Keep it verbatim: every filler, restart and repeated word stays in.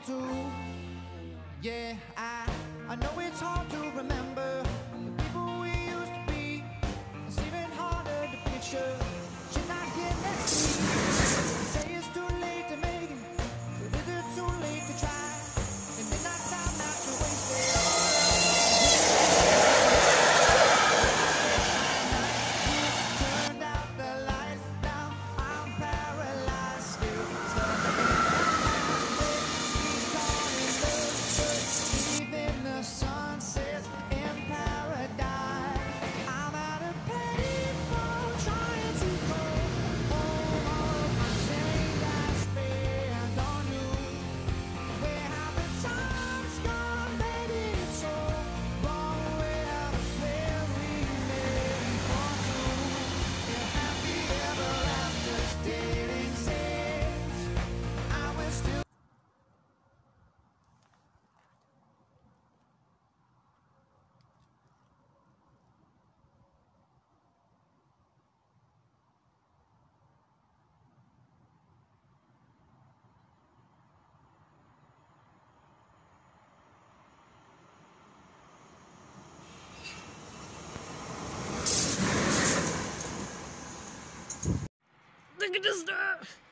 to. Yeah, I, I know it's hard to remember the people we used to be. It's even harder to picture you're not here next to me. They say it's too late to make it, but is it too late to try? And midnight time not to waste it all. Turned out the lights, now I'm paralyzed, still stuck in the sunsets in paradise. I'm out of painful trying to go home. All of my shame I spent on you. Where have the times gone, baby? It's so long where, where we made for two. If happy ever after didn't exist, I will still. Look at this stuff.